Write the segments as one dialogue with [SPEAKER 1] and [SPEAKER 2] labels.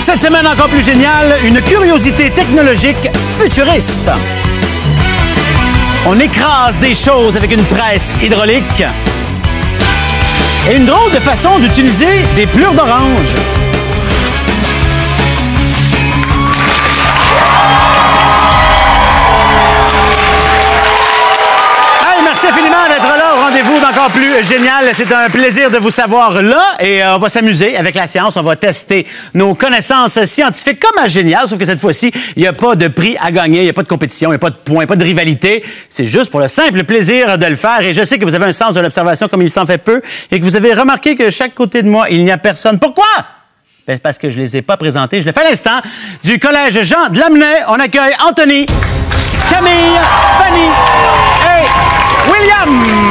[SPEAKER 1] Cette semaine, encore plus géniale, une curiosité technologique futuriste. On écrase des choses avec une presse hydraulique. Et une drôle de façon d'utiliser des plures d'orange. Merci infiniment d'être là au rendez-vous d'Encore plus génial. C'est un plaisir de vous savoir là et on va s'amuser avec la science. On va tester nos connaissances scientifiques comme à Génial, sauf que cette fois-ci, il n'y a pas de prix à gagner, il n'y a pas de compétition, il n'y a pas de points, pas de rivalité. C'est juste pour le simple plaisir de le faire et je sais que vous avez un sens de l'observation comme il s'en fait peu et que vous avez remarqué que chaque côté de moi, il n'y a personne. Pourquoi? Ben, parce que je ne les ai pas présentés. Je le fais à l'instant. Du Collège Jean de Lamennais, on accueille Anthony, Camille, Fanny et William!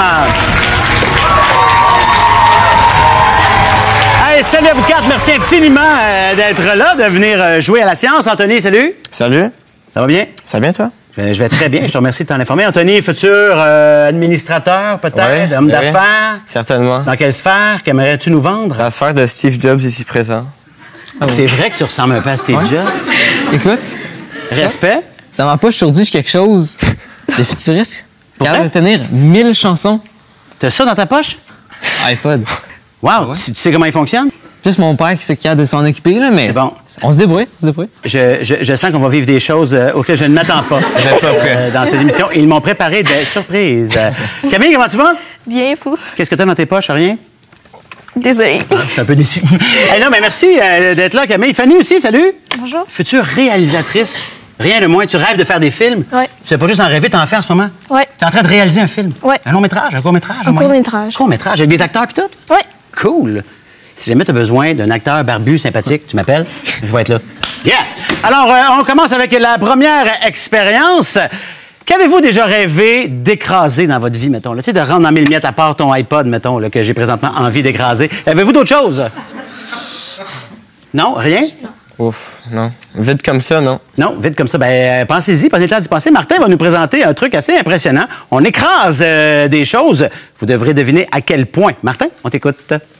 [SPEAKER 1] Hey, salut à vous quatre. Merci infiniment d'être là, de venir jouer à la science. Anthony, salut.
[SPEAKER 2] Salut.
[SPEAKER 1] Ça va bien?
[SPEAKER 2] Ça va bien, toi?
[SPEAKER 1] Je vais très bien. Je te remercie de t'en informer. Anthony, futur administrateur, peut-être, homme d'affaires.
[SPEAKER 2] Certainement.
[SPEAKER 1] Dans quelle sphère? Qu'aimerais-tu nous vendre?
[SPEAKER 2] La sphère de Steve Jobs ici présent.
[SPEAKER 1] C'est vrai que tu ressembles un peu à Steve Jobs.
[SPEAKER 3] Écoute.
[SPEAKER 1] Respect.
[SPEAKER 3] Dans ma poche aujourd'hui, j'ai quelque chose de futuriste. Capable de tenir 1000 chansons.
[SPEAKER 1] T'as ça dans ta poche?
[SPEAKER 3] iPod.
[SPEAKER 1] Wow! Tu sais comment il fonctionne?
[SPEAKER 3] Juste mon père qui s'est capable de s'en occuper, là, mais.
[SPEAKER 1] C'est bon.
[SPEAKER 3] On se débrouille,
[SPEAKER 1] Je sens qu'on va vivre des choses auxquelles je ne m'attends pas. Dans cette émission. Ils m'ont préparé des surprises. Camille, comment tu vas?
[SPEAKER 4] Bien fou.
[SPEAKER 1] Qu'est-ce que tu as dans tes poches? Rien?
[SPEAKER 4] Désolée.
[SPEAKER 1] Je suis un peu déçu. Hey, non, mais merci d'être là, Camille. Fanny aussi, salut.
[SPEAKER 4] Bonjour.
[SPEAKER 1] Future réalisatrice. Rien de moins. Tu rêves de faire des films?
[SPEAKER 4] Oui.
[SPEAKER 1] Tu fais pas juste en rêver, tu en fais en ce moment?
[SPEAKER 4] Oui.
[SPEAKER 1] Tu es en train de réaliser un film?
[SPEAKER 4] Oui.
[SPEAKER 1] Un long métrage, un court métrage?
[SPEAKER 4] Un court métrage.
[SPEAKER 1] Court métrage, avec des acteurs et tout?
[SPEAKER 4] Oui.
[SPEAKER 1] Cool. Si jamais tu as besoin d'un acteur barbu, sympathique, tu m'appelles, je vais être là. Yeah! Alors, on commence avec la première expérience. Qu'avez-vous déjà rêvé d'écraser dans votre vie, mettons? Là? Tu sais, de rendre en mille miettes à part ton iPod, mettons, là, que j'ai présentement envie d'écraser. Avez-vous d'autres choses? Non? Rien?
[SPEAKER 2] Ouf, non. Vite comme ça, non.
[SPEAKER 1] Non, vite comme ça. Ben, pensez-y, prenez le temps d'y penser. Martin va nous présenter un truc assez impressionnant. On écrase des choses. Vous devrez deviner à quel point. Martin, on t'écoute.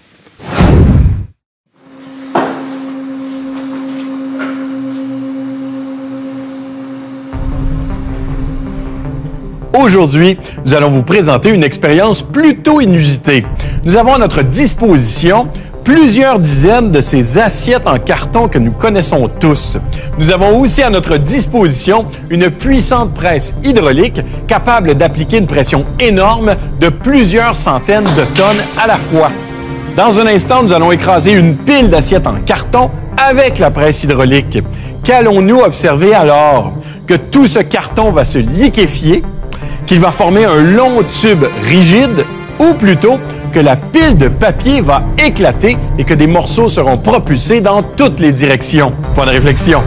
[SPEAKER 5] Aujourd'hui, nous allons vous présenter une expérience plutôt inusitée. Nous avons à notre disposition plusieurs dizaines de ces assiettes en carton que nous connaissons tous. Nous avons aussi à notre disposition une puissante presse hydraulique capable d'appliquer une pression énorme de plusieurs centaines de tonnes à la fois. Dans un instant, nous allons écraser une pile d'assiettes en carton avec la presse hydraulique. Qu'allons-nous observer alors? Que tout ce carton va se liquéfier, qu'il va former un long tube rigide, ou plutôt que la pile de papier va éclater et que des morceaux seront propulsés dans toutes les directions. Point de réflexion.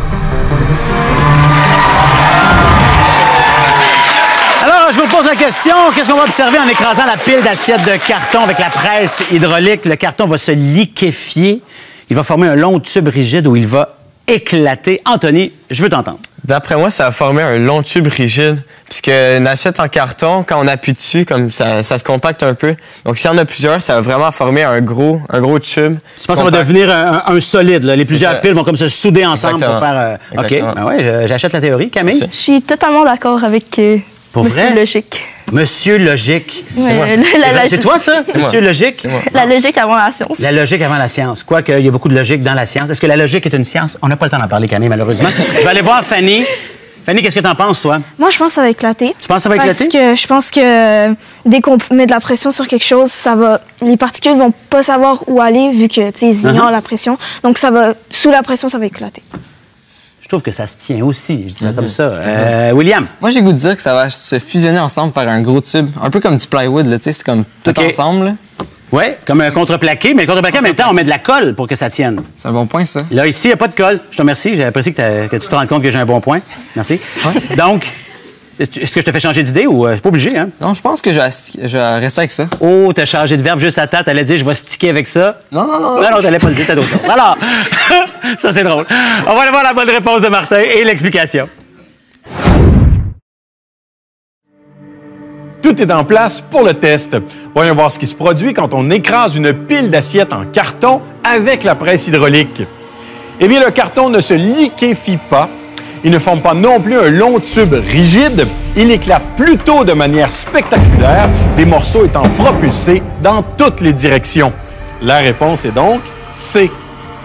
[SPEAKER 1] Alors, je vous pose la question, qu'est-ce qu'on va observer en écrasant la pile d'assiettes de carton avec la presse hydraulique? Le carton va se liquéfier, il va former un long tube rigide où il va éclater. Anthony, je veux t'entendre.
[SPEAKER 2] D'après moi, ça va former un long tube rigide, puisque une assiette en carton, quand on appuie dessus, comme ça se compacte un peu. Donc, s'il y en a plusieurs, ça va vraiment former un gros tube.
[SPEAKER 1] Tu penses que ça va devenir un solide, là? Les plusieurs piles vont comme se souder ensemble pour faire... OK, ben ouais, j'achète la théorie. Camille?
[SPEAKER 4] Je suis totalement d'accord avec Monsieur Logique.
[SPEAKER 1] Monsieur Logique.
[SPEAKER 4] Ouais,
[SPEAKER 1] c'est toi, ça? Monsieur Logique?
[SPEAKER 4] La logique avant la science.
[SPEAKER 1] La logique avant la science. Quoique, il y a beaucoup de logique dans la science. Est-ce que la logique est une science? On n'a pas le temps d'en parler, Camille, malheureusement. Je vais aller voir Fanny. Fanny, qu'est-ce que t'en penses, toi?
[SPEAKER 4] Moi, je pense que ça va éclater.
[SPEAKER 1] Tu penses que ça va éclater?
[SPEAKER 4] Parce que je pense que dès qu'on met de la pression sur quelque chose, les particules vont pas savoir où aller vu que, tu sais, ils ignorent la pression. Donc, sous la pression, ça va éclater.
[SPEAKER 1] Je trouve que ça se tient aussi. Je dis ça comme ça. William?
[SPEAKER 3] Moi, j'ai le goût de dire que ça va se fusionner ensemble, faire un gros tube. Un peu comme du plywood, là, tu sais, c'est comme tout ensemble, là.
[SPEAKER 1] Oui, comme un contreplaqué, mais le contreplaqué, en même temps, on met de la colle pour que ça tienne.
[SPEAKER 3] C'est un bon point, ça.
[SPEAKER 1] Là, ici, il n'y a pas de colle. Je te remercie. J'ai apprécié que tu te rendes compte que j'ai un bon point. Merci.
[SPEAKER 3] Ouais.
[SPEAKER 1] Donc, est-ce que je te fais changer d'idée ou c'est pas obligé, hein?
[SPEAKER 3] Non, je pense que je vais rester avec ça.
[SPEAKER 1] Oh, t'as changé de verbe juste à temps. T'allais dire, je vais sticker avec ça.
[SPEAKER 3] Non.
[SPEAKER 1] Non, t'allais pas le dire, t'as d'autres choses. Alors, ça, c'est drôle. On va aller voir la bonne réponse de Martin et l'explication.
[SPEAKER 5] Tout est en place pour le test. Voyons voir ce qui se produit quand on écrase une pile d'assiettes en carton avec la presse hydraulique. Eh bien, le carton ne se liquéfie pas. Il ne forme pas non plus un long tube rigide. Il éclate plutôt de manière spectaculaire, les morceaux étant propulsés dans toutes les directions. La réponse est donc C.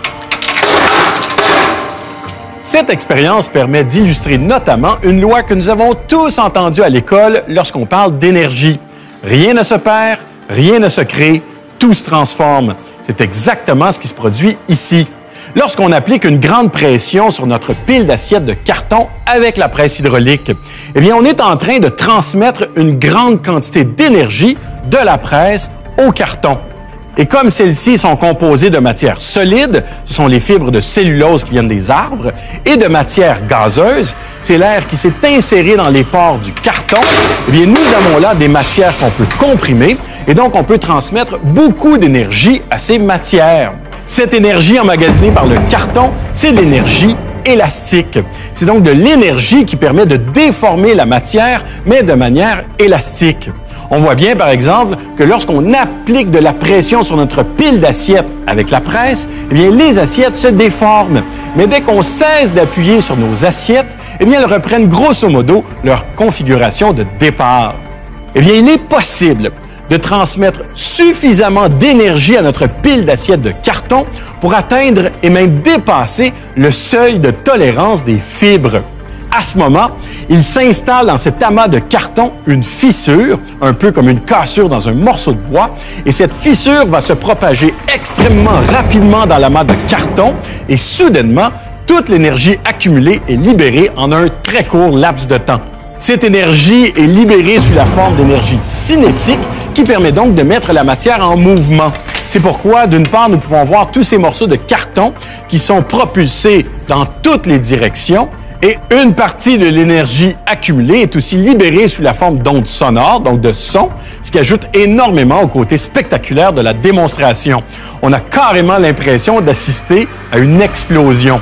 [SPEAKER 5] Cette expérience permet d'illustrer notamment une loi que nous avons tous entendue à l'école lorsqu'on parle d'énergie. Rien ne se perd, rien ne se crée, tout se transforme. C'est exactement ce qui se produit ici. Lorsqu'on applique une grande pression sur notre pile d'assiettes de carton avec la presse hydraulique, eh bien, on est en train de transmettre une grande quantité d'énergie de la presse au carton. Et comme celles-ci sont composées de matières solides, ce sont les fibres de cellulose qui viennent des arbres, et de matières gazeuses, c'est l'air qui s'est inséré dans les pores du carton, eh bien, nous avons là des matières qu'on peut comprimer, et donc on peut transmettre beaucoup d'énergie à ces matières. Cette énergie emmagasinée par le carton, c'est de l'énergie élastique. C'est donc de l'énergie qui permet de déformer la matière, mais de manière élastique. On voit bien, par exemple, que lorsqu'on applique de la pression sur notre pile d'assiettes avec la presse, eh bien, les assiettes se déforment. Mais dès qu'on cesse d'appuyer sur nos assiettes, eh bien, elles reprennent grosso modo leur configuration de départ. Eh bien, il est possible de transmettre suffisamment d'énergie à notre pile d'assiettes de carton pour atteindre et même dépasser le seuil de tolérance des fibres. À ce moment, il s'installe dans cet amas de carton une fissure, un peu comme une cassure dans un morceau de bois, et cette fissure va se propager extrêmement rapidement dans l'amas de carton et soudainement, toute l'énergie accumulée est libérée en un très court laps de temps. Cette énergie est libérée sous la forme d'énergie cinétique qui permet donc de mettre la matière en mouvement. C'est pourquoi, d'une part, nous pouvons voir tous ces morceaux de carton qui sont propulsés dans toutes les directions et une partie de l'énergie accumulée est aussi libérée sous la forme d'ondes sonores, donc de son, ce qui ajoute énormément au côté spectaculaire de la démonstration. On a carrément l'impression d'assister à une explosion.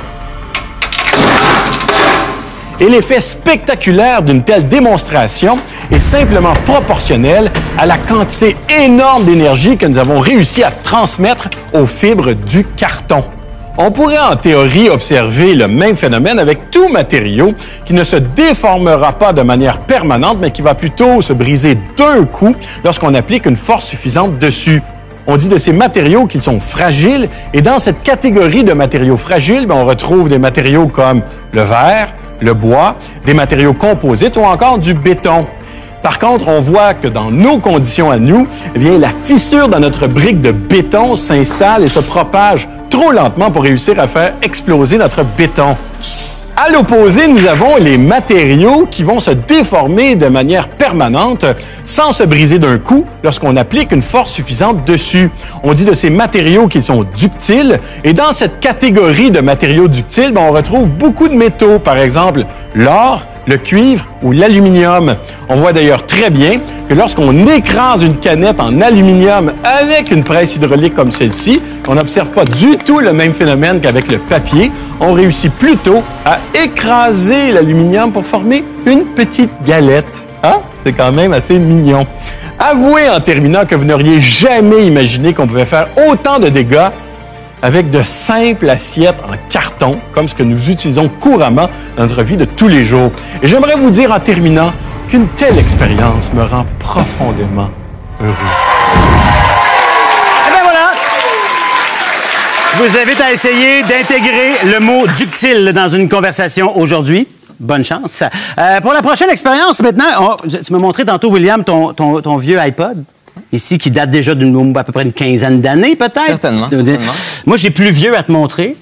[SPEAKER 5] Et l'effet spectaculaire d'une telle démonstration est simplement proportionnel à la quantité énorme d'énergie que nous avons réussi à transmettre aux fibres du carton. On pourrait en théorie observer le même phénomène avec tout matériau qui ne se déformera pas de manière permanente, mais qui va plutôt se briser d'un coup lorsqu'on applique une force suffisante dessus. On dit de ces matériaux qu'ils sont fragiles, et dans cette catégorie de matériaux fragiles, on retrouve des matériaux comme le verre, le bois, des matériaux composites ou encore du béton. Par contre, on voit que dans nos conditions à nous, eh bien, la fissure dans notre brique de béton s'installe et se propage trop lentement pour réussir à faire exploser notre béton. À l'opposé, nous avons les matériaux qui vont se déformer de manière permanente sans se briser d'un coup lorsqu'on applique une force suffisante dessus. On dit de ces matériaux qu'ils sont ductiles, et dans cette catégorie de matériaux ductiles, on retrouve beaucoup de métaux, par exemple l'or, le cuivre ou l'aluminium. On voit d'ailleurs très bien que lorsqu'on écrase une canette en aluminium avec une presse hydraulique comme celle-ci, on n'observe pas du tout le même phénomène qu'avec le papier. On réussit plutôt à écraser l'aluminium pour former une petite galette. Hein? C'est quand même assez mignon. Avouez en terminant que vous n'auriez jamais imaginé qu'on pouvait faire autant de dégâts avec de simples assiettes en carton, comme ce que nous utilisons couramment dans notre vie de tous les jours. Et j'aimerais vous dire en terminant qu'une telle expérience me rend profondément heureux.
[SPEAKER 1] Eh bien voilà! Je vous invite à essayer d'intégrer le mot ductile dans une conversation aujourd'hui. Bonne chance. Pour la prochaine expérience, maintenant, tu m'as montré tantôt, William, ton vieux iPod. Ici, qui date déjà d'à peu près une quinzaine d'années, peut-être?
[SPEAKER 3] Certainement.
[SPEAKER 1] Moi, j'ai plus vieux à te montrer.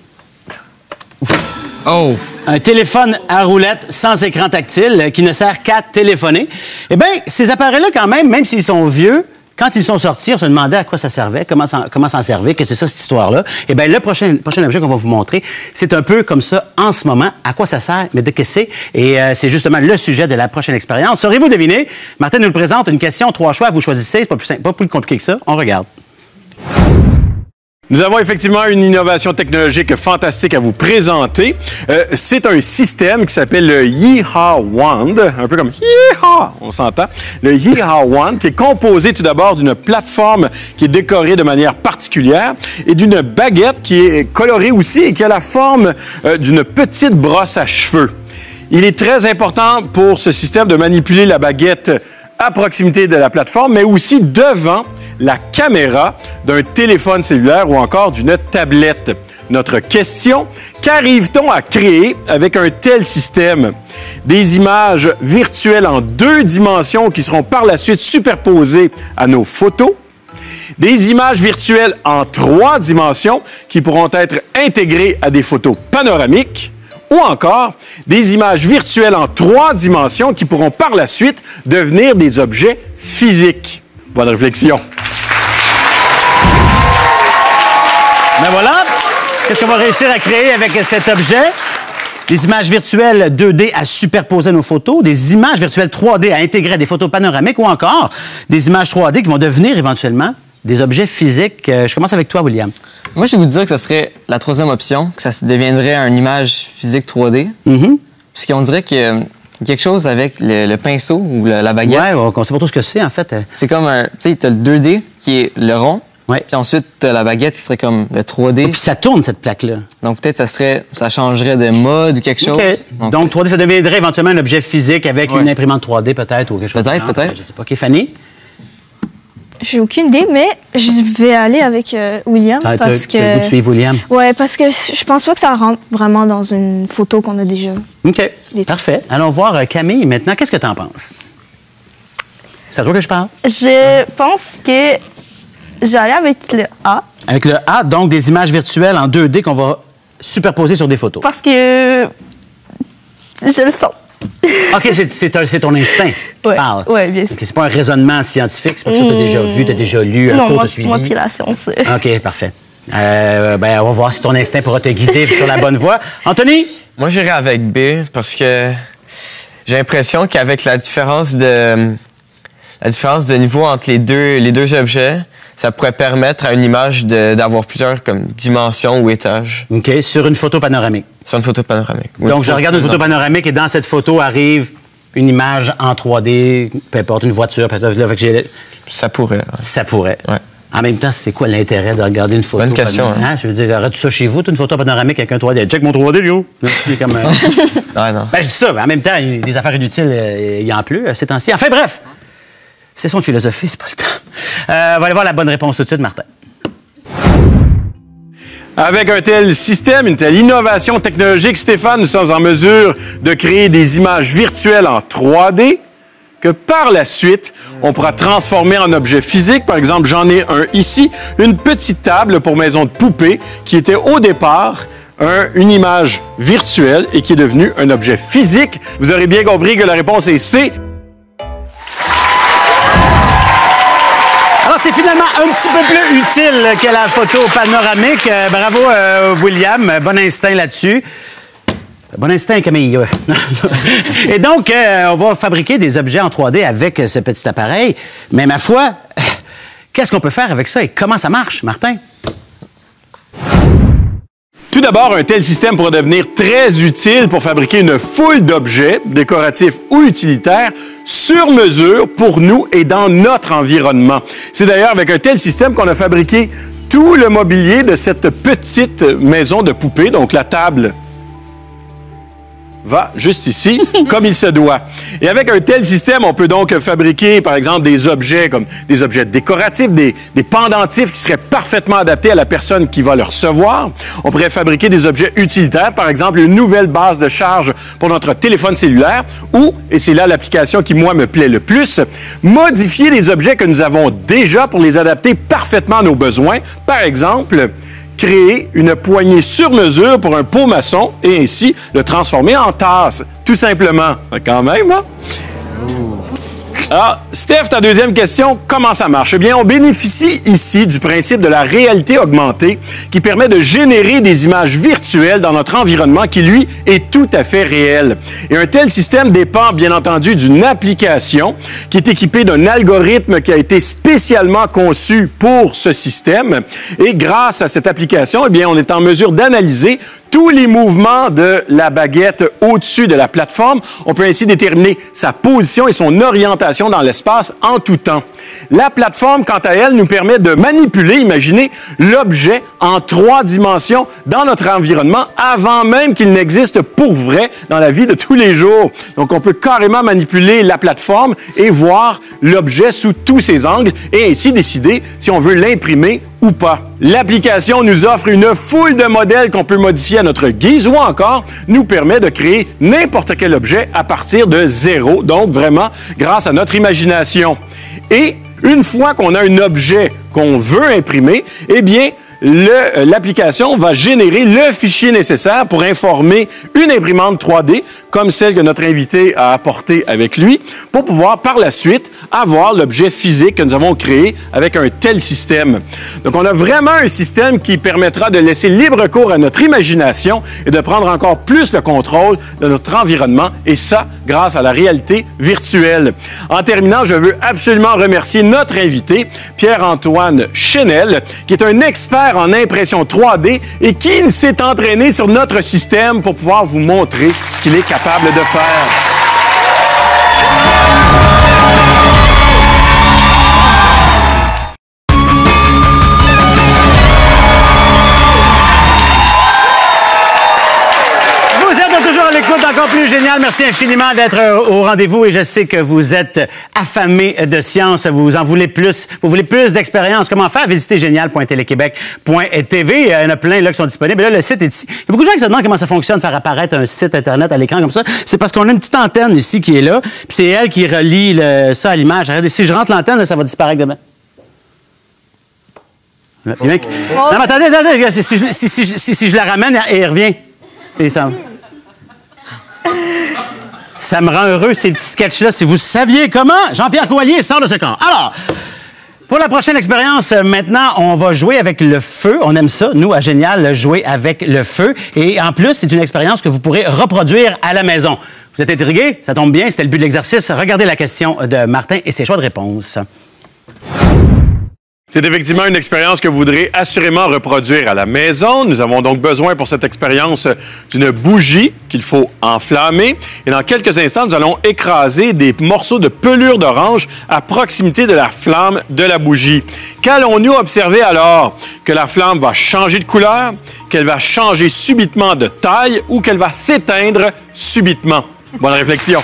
[SPEAKER 3] Oh!
[SPEAKER 1] Un téléphone à roulette sans écran tactile qui ne sert qu'à téléphoner. Eh bien, ces appareils-là, quand même s'ils sont vieux, quand ils sont sortis, on se demandait à quoi ça servait, comment s'en servir, qu'est-ce que c'est ça, cette histoire-là. Eh bien, le prochain objet qu'on va vous montrer, c'est un peu comme ça en ce moment. À quoi ça sert, mais de qu'est-ce que c'est? Et c'est justement le sujet de la prochaine expérience. Saurez-vous deviner? Martin nous le présente, une question, 3 choix, vous choisissez, c'est pas plus compliqué que ça. On regarde.
[SPEAKER 5] Nous avons effectivement une innovation technologique fantastique à vous présenter. C'est un système qui s'appelle le Yeehaw Wand, un peu comme Yeehaw, on s'entend. Le Yeehaw Wand qui est composé tout d'abord d'une plateforme qui est décorée de manière particulière et d'une baguette qui est colorée aussi et qui a la forme d'une petite brosse à cheveux. Il est très important pour ce système de manipuler la baguette à proximité de la plateforme, mais aussi devant la caméra d'un téléphone cellulaire ou encore d'une tablette. Notre question, qu'arrive-t-on à créer avec un tel système? Des images virtuelles en 2 dimensions qui seront par la suite superposées à nos photos, des images virtuelles en 3 dimensions qui pourront être intégrées à des photos panoramiques, ou encore des images virtuelles en 3 dimensions qui pourront par la suite devenir des objets physiques. Bonne réflexion.
[SPEAKER 1] Ben voilà, qu'est-ce qu'on va réussir à créer avec cet objet? Des images virtuelles 2D à superposer à nos photos, des images virtuelles 3D à intégrer à des photos panoramiques ou encore des images 3D qui vont devenir éventuellement des objets physiques. Je commence avec toi, William.
[SPEAKER 3] Moi, je vais vous dire que ce serait la 3e option, que ça deviendrait une image physique 3D. Puisqu'on dirait qu'il y a quelque chose avec le pinceau ou la baguette.
[SPEAKER 1] Ouais, on ne sait pas trop ce que c'est, en fait.
[SPEAKER 3] C'est comme un... Tu sais, tu as le 2D qui est le rond.
[SPEAKER 1] Ouais.
[SPEAKER 3] Puis ensuite, tu as la baguette qui serait comme le 3D.
[SPEAKER 1] Puis ça tourne, cette plaque-là.
[SPEAKER 3] Donc peut-être ça changerait de mode ou quelque chose.
[SPEAKER 1] Donc 3D, ça deviendrait éventuellement un objet physique avec une imprimante 3D peut-être ou quelque chose.
[SPEAKER 3] Peut-être.
[SPEAKER 1] Je sais pas. OK, Fanny?
[SPEAKER 4] J'ai aucune idée, mais je vais aller avec William parce que...
[SPEAKER 1] T'as le goût de suivre William?
[SPEAKER 4] Ouais, parce que je pense pas que ça rentre vraiment dans une photo qu'on a déjà.
[SPEAKER 1] OK, parfait. Allons voir Camille maintenant. Qu'est-ce que tu en penses? C'est à toi que je parle?
[SPEAKER 6] Je pense que je vais aller avec le A.
[SPEAKER 1] Avec le A, donc des images virtuelles en 2D qu'on va superposer sur des photos.
[SPEAKER 6] Parce que je le sens.
[SPEAKER 1] OK, c'est ton instinct qui parle.
[SPEAKER 6] Oui, bien sûr.
[SPEAKER 1] Okay, c'est pas un raisonnement scientifique, c'est pas quelque chose que tu as déjà vu, tu as déjà lu, un cours de suivi.
[SPEAKER 6] Moi, la science.
[SPEAKER 1] OK, parfait. On va voir si ton instinct pourra te guider sur la bonne voie. Anthony?
[SPEAKER 2] Moi, j'irais avec B parce que j'ai l'impression qu'avec la différence de niveau entre les deux objets, ça pourrait permettre à une image d'avoir plusieurs dimensions ou étages.
[SPEAKER 1] OK, sur une photo panoramique.
[SPEAKER 2] Sur une photo panoramique. Oui.
[SPEAKER 1] Donc, je regarde une photo panoramique et dans cette photo arrive une image en 3D, peu importe, une voiture, peut-être.
[SPEAKER 2] Ça pourrait. Ouais.
[SPEAKER 1] Ça pourrait.
[SPEAKER 2] Ouais.
[SPEAKER 1] En même temps, c'est quoi l'intérêt de regarder une photo?
[SPEAKER 2] Bonne question. Hein?
[SPEAKER 1] Je veux dire, arrête tout ça chez vous, une photo panoramique avec un 3D. Check mon 3D, Léo. Comme,
[SPEAKER 2] non.
[SPEAKER 1] Ben, je dis ça, mais en même temps, des affaires inutiles, il y en a plus ces temps-ci. Enfin, bref. C'est son de philosophie, c'est pas le temps. On va aller voir la bonne réponse tout de suite, Martin.
[SPEAKER 5] Avec un tel système, une telle innovation technologique, Stéphane, nous sommes en mesure de créer des images virtuelles en 3D que par la suite, on pourra transformer en objet physique. Par exemple, j'en ai un ici, une petite table pour maison de poupée qui était au départ une image virtuelle et qui est devenue un objet physique. Vous aurez bien compris que la réponse est C.
[SPEAKER 1] Alors, c'est finalement un petit peu plus utile que la photo panoramique. Bravo, William. Bon instinct là-dessus. Bon instinct, Camille. Et donc, on va fabriquer des objets en 3D avec ce petit appareil. Mais ma foi, qu'est-ce qu'on peut faire avec ça et comment ça marche, Martin?
[SPEAKER 5] Tout d'abord, un tel système pourra devenir très utile pour fabriquer une foule d'objets, décoratifs ou utilitaires, sur mesure pour nous et dans notre environnement. C'est d'ailleurs avec un tel système qu'on a fabriqué tout le mobilier de cette petite maison de poupée, donc la table va juste ici, comme il se doit. Et avec un tel système, on peut donc fabriquer, par exemple, des objets comme des objets décoratifs, des pendentifs qui seraient parfaitement adaptés à la personne qui va le recevoir. On pourrait fabriquer des objets utilitaires, par exemple, une nouvelle base de charge pour notre téléphone cellulaire ou, et c'est là l'application qui, moi, me plaît le plus, modifier les objets que nous avons déjà pour les adapter parfaitement à nos besoins. Par exemple, créer une poignée sur mesure pour un pot maçon et ainsi le transformer en tasse, tout simplement. Quand même, hein? Alors, Steph, ta deuxième question, comment ça marche? Eh bien, on bénéficie ici du principe de la réalité augmentée qui permet de générer des images virtuelles dans notre environnement qui, lui, est tout à fait réel. Et un tel système dépend, bien entendu, d'une application qui est équipée d'un algorithme qui a été spécialement conçu pour ce système. Et grâce à cette application, eh bien, on est en mesure d'analyser tous les mouvements de la baguette au-dessus de la plateforme. On peut ainsi déterminer sa position et son orientation dans l'espace en tout temps. La plateforme, quant à elle, nous permet de manipuler, imaginez, l'objet en 3 dimensions dans notre environnement avant même qu'il n'existe pour vrai dans la vie de tous les jours. Donc, on peut carrément manipuler la plateforme et voir l'objet sous tous ses angles et ainsi décider si on veut l'imprimer ou pas. L'application nous offre une foule de modèles qu'on peut modifier à notre guise ou encore nous permet de créer n'importe quel objet à partir de zéro, donc vraiment grâce à notre imagination. Et une fois qu'on a un objet qu'on veut imprimer, eh bien, l'application va générer le fichier nécessaire pour informer une imprimante 3D comme celle que notre invité a apportée avec lui pour pouvoir par la suite avoir l'objet physique que nous avons créé avec un tel système. Donc, on a vraiment un système qui permettra de laisser libre cours à notre imagination et de prendre encore plus le contrôle de notre environnement et ça, grâce à la réalité virtuelle. En terminant, je veux absolument remercier notre invité, Pierre-Antoine Chenel, qui est un expert en impression 3D et qui s'est entraîné sur notre système pour pouvoir vous montrer ce qu'il est capable de faire.
[SPEAKER 1] Encore plus génial. Merci infiniment d'être au rendez-vous et je sais que vous êtes affamés de science. Vous en voulez plus. Vous voulez plus d'expérience. Comment faire? Visitez génial.téléquébec.tv. Il y en a plein là qui sont disponibles. Et là, le site est ici. Il y a beaucoup de gens qui se demandent comment ça fonctionne, faire apparaître un site Internet à l'écran comme ça. C'est parce qu'on a une petite antenne ici qui est là. Puis c'est elle qui relie ça à l'image. Regardez, si je rentre l'antenne, là, ça va disparaître demain. Non, mais attendez. Si je la ramène, elle revient. Et ça... Ça me rend heureux, ces petits sketchs-là. Si vous saviez comment, Jean-Pierre Coallier sort de ce camp. Alors, pour la prochaine expérience, maintenant, on va jouer avec le feu. On aime ça, nous, à Génial, jouer avec le feu. Et en plus, c'est une expérience que vous pourrez reproduire à la maison. Vous êtes intrigués? Ça tombe bien, c'était le but de l'exercice. Regardez la question de Martin et ses choix de réponse.
[SPEAKER 5] C'est effectivement une expérience que vous voudrez assurément reproduire à la maison. Nous avons donc besoin pour cette expérience d'une bougie qu'il faut enflammer. Et dans quelques instants, nous allons écraser des morceaux de pelure d'orange à proximité de la flamme de la bougie. Qu'allons-nous observer alors? Que la flamme va changer de couleur, qu'elle va changer subitement de taille ou qu'elle va s'éteindre subitement? Bonne réflexion.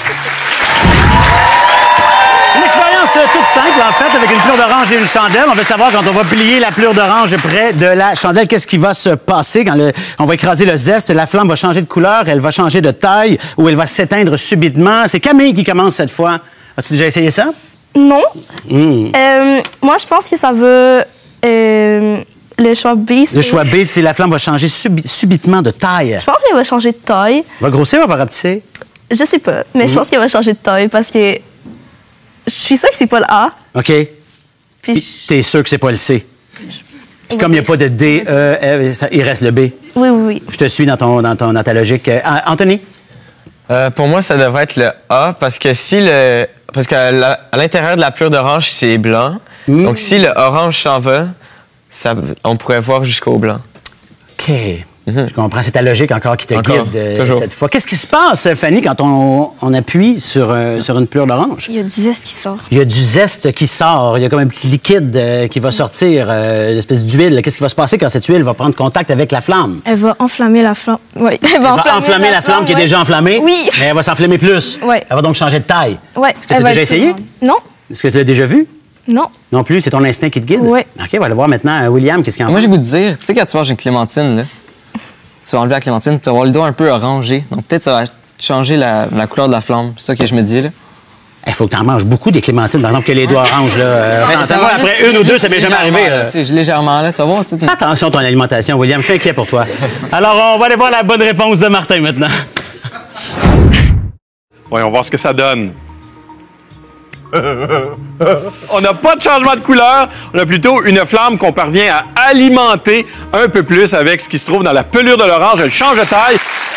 [SPEAKER 1] Une expérience toute simple, en fait, avec une pleure d'orange et une chandelle. On veut savoir quand on va plier la pleure d'orange près de la chandelle, qu'est-ce qui va se passer quand on va écraser le zeste. La flamme va changer de couleur, elle va changer de taille ou elle va s'éteindre subitement. C'est Camille qui commence cette fois. As-tu déjà essayé ça?
[SPEAKER 6] Non. Moi, je pense que ça veut... le choix B, c'est...
[SPEAKER 1] Le choix B, c'est la flamme va changer subitement de taille.
[SPEAKER 6] Je pense qu'elle va changer de taille.
[SPEAKER 1] Va grossir ou va rapetisser?
[SPEAKER 6] Je sais pas, mais je pense qu'elle va changer de taille parce que je suis sûre que c'est pas le A.
[SPEAKER 1] OK. Puis t'es sûr que c'est pas le C? Puis comme il n'y a pas de D, E, F, il reste le B.
[SPEAKER 6] Oui.
[SPEAKER 1] Je te suis dans ta logique. Anthony?
[SPEAKER 2] Pour moi, ça devrait être le A parce que parce qu'à l'intérieur de la pleure d'orange, c'est blanc. Donc, si le orange s'en va, on pourrait voir jusqu'au blanc.
[SPEAKER 1] OK. Je comprends. C'est ta logique encore qui te guide cette fois. Qu'est-ce qui se passe, Fanny, quand on appuie sur une pleure d'orange?
[SPEAKER 4] Il y a du zeste qui sort.
[SPEAKER 1] Il y a du zeste qui sort. Il y a comme un petit liquide qui va sortir, l'espèce d'huile. Qu'est-ce qui va se passer quand cette huile va prendre contact avec la flamme?
[SPEAKER 4] Elle va enflammer la flamme. Oui.
[SPEAKER 1] Elle va enflammer la flamme qui est déjà enflammée?
[SPEAKER 4] Oui.
[SPEAKER 1] Mais elle va s'enflammer plus?
[SPEAKER 4] Oui.
[SPEAKER 1] Elle va donc changer de taille?
[SPEAKER 4] Oui.
[SPEAKER 1] Est-ce que tu as déjà essayé?
[SPEAKER 4] Non.
[SPEAKER 1] Est-ce que tu l'as déjà vu?
[SPEAKER 4] Non.
[SPEAKER 1] Non plus? C'est ton instinct qui te guide?
[SPEAKER 4] Oui.
[SPEAKER 1] OK, on va aller voir maintenant. William, qu'est-ce qu'il en pense?
[SPEAKER 3] Moi, j'ai le goût de dire, tu sais, quand tu manges une clémentine, là, tu vas enlever la clémentine, tu vas avoir le dos un peu orangé. Donc, peut-être ça va changer la couleur de la flamme. C'est ça que je me dis, là.
[SPEAKER 1] Il faut que tu en manges beaucoup des clémentines, par exemple, que les doigts oranges, là. Moi, après une ou deux, ça m'est jamais arrivé.
[SPEAKER 3] Légèrement, là, tu vas voir.
[SPEAKER 1] Fais attention à ton alimentation, William. Je suis inquiet pour toi. Alors, on va aller voir la bonne réponse de Martin maintenant.
[SPEAKER 5] Voyons voir ce que ça donne. On n'a pas de changement de couleur, on a plutôt une flamme qu'on parvient à alimenter un peu plus avec ce qui se trouve dans la pelure de l'orange. Elle change de taille.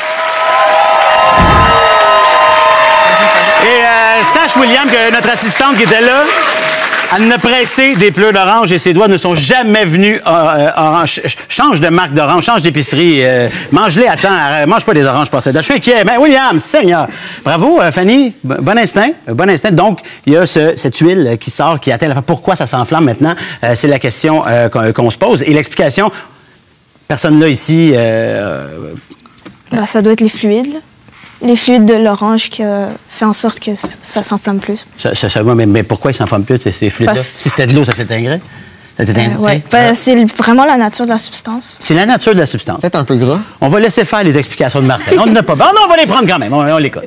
[SPEAKER 1] Et sache, William, que notre assistante qui était là, elle a pressé des pelures d'orange et ses doigts ne sont jamais venus orange. Change de marque d'orange, change d'épicerie. Mange-les à temps. Mange pas des oranges passées. Je suis inquiet. Mais William, Seigneur. Bravo, Fanny. Bon instinct. Bon instinct. Donc, il y a cette huile qui sort, qui atteint la... Pourquoi ça s'enflamme maintenant? C'est la question qu'on se pose. Et l'explication, personne là ici...
[SPEAKER 4] Ben, ça doit être les fluides, là. Les fluides de l'orange qui fait en sorte que ça s'enflamme plus.
[SPEAKER 1] Mais pourquoi il s'enflamme plus, ces fluides-là? Si c'était de l'eau, ça s'éteindrait?
[SPEAKER 4] Oui, c'est vraiment la nature de la substance.
[SPEAKER 1] C'est la nature de la substance.
[SPEAKER 3] Peut-être un peu gras.
[SPEAKER 1] On va laisser faire les explications de Martin. On n'a pas... Non, on va les prendre quand même. On l'écoute.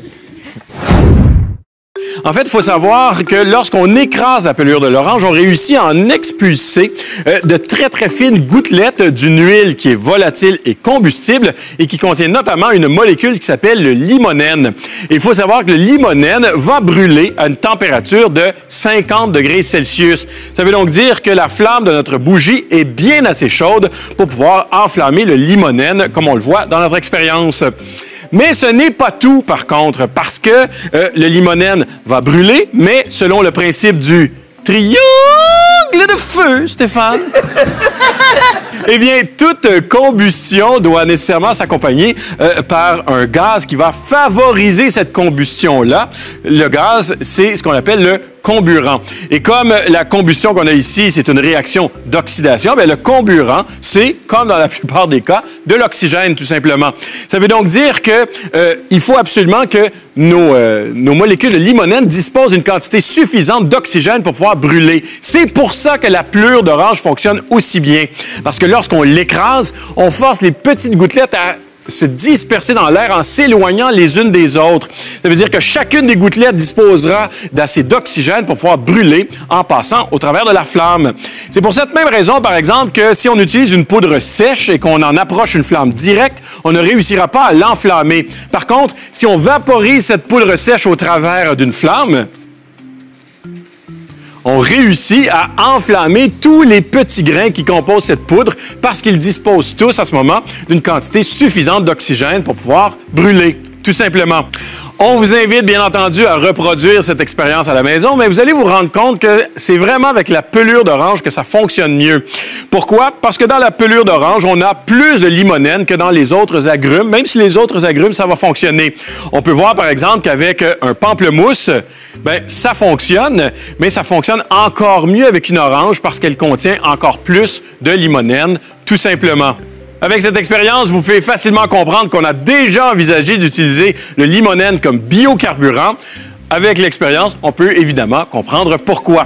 [SPEAKER 5] En fait, il faut savoir que lorsqu'on écrase la pelure de l'orange, on réussit à en expulser de très, très fines gouttelettes d'une huile qui est volatile et combustible et qui contient notamment une molécule qui s'appelle le limonène. Et il faut savoir que le limonène va brûler à une température de 50 degrés Celsius. Ça veut donc dire que la flamme de notre bougie est bien assez chaude pour pouvoir enflammer le limonène, comme on le voit dans notre expérience. Mais ce n'est pas tout, par contre, parce que le limonène va brûler, mais selon le principe du triangle de feu, Stéphane. Eh bien, toute combustion doit nécessairement s'accompagner par un gaz qui va favoriser cette combustion-là. Le gaz, c'est ce qu'on appelle le comburant. Et comme la combustion qu'on a ici, c'est une réaction d'oxydation, bien, le comburant, c'est, comme dans la plupart des cas, de l'oxygène, tout simplement. Ça veut donc dire que il faut absolument que nos molécules de limonène disposent d'une quantité suffisante d'oxygène pour pouvoir brûler. C'est pour ça que la pelure d'orange fonctionne aussi bien. Parce que lorsqu'on l'écrase, on force les petites gouttelettes à se disperser dans l'air en s'éloignant les unes des autres. Ça veut dire que chacune des gouttelettes disposera d'assez d'oxygène pour pouvoir brûler en passant au travers de la flamme. C'est pour cette même raison, par exemple, que si on utilise une poudre sèche et qu'on en approche une flamme directe, on ne réussira pas à l'enflammer. Par contre, si on vaporise cette poudre sèche au travers d'une flamme, on réussit à enflammer tous les petits grains qui composent cette poudre parce qu'ils disposent tous à ce moment d'une quantité suffisante d'oxygène pour pouvoir brûler, tout simplement. On vous invite, bien entendu, à reproduire cette expérience à la maison, mais vous allez vous rendre compte que c'est vraiment avec la pelure d'orange que ça fonctionne mieux. Pourquoi? Parce que dans la pelure d'orange, on a plus de limonène que dans les autres agrumes, même si les autres agrumes, ça va fonctionner. On peut voir, par exemple, qu'avec un pamplemousse, ben, ça fonctionne, mais ça fonctionne encore mieux avec une orange parce qu'elle contient encore plus de limonène, tout simplement. Avec cette expérience, vous pouvez facilement comprendre qu'on a déjà envisagé d'utiliser le limonène comme biocarburant. Avec l'expérience, on peut évidemment comprendre pourquoi.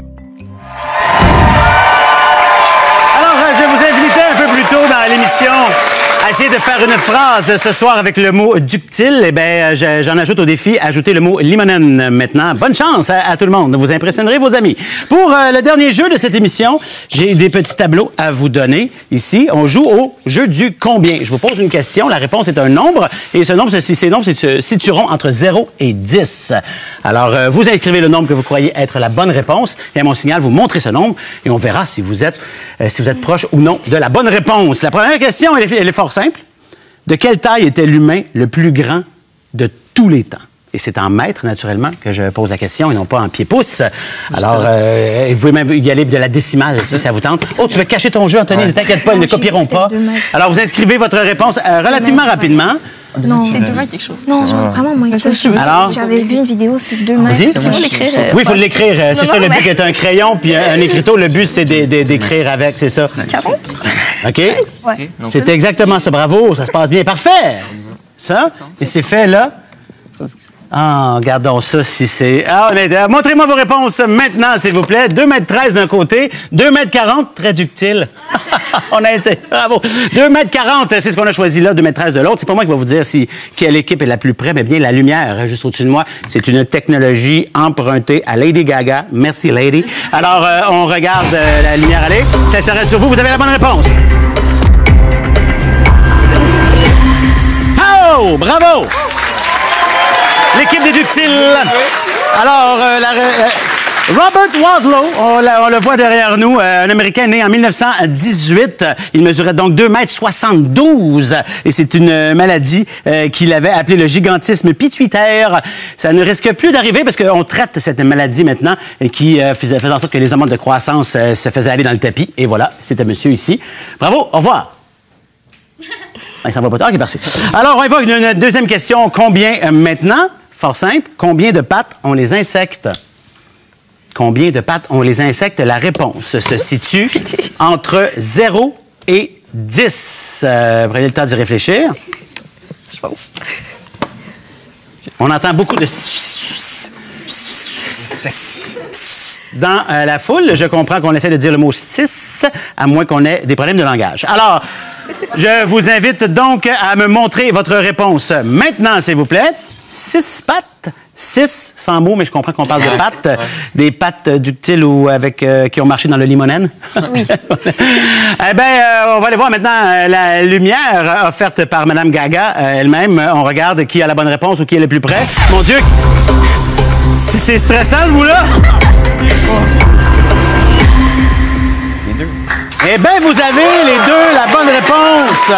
[SPEAKER 1] Alors, je vous invitais un peu plus tôt dans l'émission à essayer de faire une phrase ce soir avec le mot ductile. Eh bien, j'en ajoute au défi, ajouter le mot limonène maintenant. Bonne chance à tout le monde. Vous impressionnerez vos amis. Pour le dernier jeu de cette émission, j'ai des petits tableaux à vous donner. Ici, on joue au jeu du combien. Je vous pose une question. La réponse est un nombre. Et ces nombres se situeront entre 0 et 10. Alors, vous inscrivez le nombre que vous croyez être la bonne réponse. Et à mon signal, vous montrez ce nombre et on verra si vous êtes proche ou non de la bonne réponse. La première question, elle est fort simple. De quelle taille était l'humain le plus grand de tous les temps? Et c'est en mètres, naturellement, que je pose la question et non pas en pieds-pouces. Alors, vous pouvez même y aller de la décimale, si ça vous tente. Oh, tu veux cacher ton jeu, Anthony? Ne t'inquiète pas, ils ne copieront pas. Alors, vous inscrivez votre réponse relativement rapidement.
[SPEAKER 6] Non, c'est 2 mètres quelque chose.
[SPEAKER 4] Non, vraiment moins que ça.
[SPEAKER 1] Alors?
[SPEAKER 4] J'avais vu une vidéo, c'est 2 mètres.
[SPEAKER 1] Vas-y.
[SPEAKER 6] Il faut l'écrire.
[SPEAKER 1] Oui, il faut l'écrire. C'est ça, le but est un crayon puis un écriteau. Le but, c'est d'écrire avec, c'est ça.
[SPEAKER 6] 40?
[SPEAKER 1] OK?
[SPEAKER 3] Ouais.
[SPEAKER 1] C'était exactement ça. Bravo, ça se passe bien. Parfait! Ça, et c'est fait là. Ah, regardons ça si c'est... Ah, montrez-moi vos réponses maintenant, s'il vous plaît. 2,13 m d'un côté, 2,40 m, très ductile. On a essayé. Bravo. 2,40 m, c'est ce qu'on a choisi là, 2,13 m de l'autre. C'est pas moi qui va vous dire quelle équipe est la plus près, mais bien la lumière, juste au-dessus de moi. C'est une technologie empruntée à Lady Gaga. Merci, Lady. Alors, on regarde la lumière aller. Ça s'arrête sur vous. Vous avez la bonne réponse. Oh, bravo! L'équipe des ductiles. Alors, Robert Wadlow, on le voit derrière nous, un Américain né en 1918. Il mesurait donc 2,72 m et c'est une maladie qu'il avait appelée le gigantisme pituitaire. Ça ne risque plus d'arriver parce qu'on traite cette maladie maintenant qui faisait en sorte que les hormones de croissance se faisaient aller dans le tapis. Et voilà, c'était monsieur ici. Bravo, au revoir. Il s'en va pas tard, il est parti. Alors, on évoque une deuxième question. Combien maintenant? Fort simple. Combien de pattes ont les insectes? Combien de pattes ont les insectes? La réponse se situe entre 0 et 10. Prenez le temps d'y réfléchir.
[SPEAKER 6] Je pense.
[SPEAKER 1] On entend beaucoup de dans la foule. Je comprends qu'on essaie de dire le mot 6, à moins qu'on ait des problèmes de langage. Alors, je vous invite donc à me montrer votre réponse maintenant, s'il vous plaît. 6 pattes. 6 sans mots, mais je comprends qu'on parle de pattes. Ouais. Des pattes ductiles ou avec qui ont marché dans le limonène. Oui. Eh bien, on va aller voir maintenant la lumière offerte par Mme Gaga elle-même. On regarde qui a la bonne réponse ou qui est le plus près. Mon Dieu! C'est stressant, ce bout-là! Les deux. Eh bien, vous avez les deux la bonne réponse.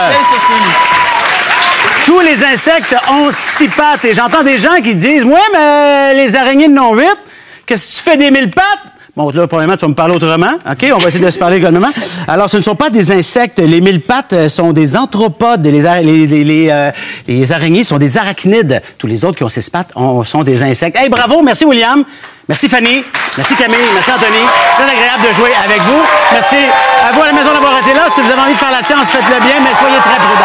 [SPEAKER 1] Tous les insectes ont 6 pattes. Et j'entends des gens qui disent « Ouais, mais les araignées en ont 8. Qu'est-ce que tu fais des 1000 pattes? » Bon, là, probablement, tu vas me parler autrement. OK? On va essayer de se parler également. Alors, ce ne sont pas des insectes. Les 1000 pattes sont des anthropodes. Les araignées sont des arachnides. Tous les autres qui ont 6 pattes sont des insectes. Hey, bravo! Merci, William. Merci, Fanny. Merci, Camille. Merci, Anthony. Très agréable de jouer avec vous. Merci à vous à la maison d'avoir été là. Si vous avez envie de faire la science, faites-le bien, mais soyez très prudents.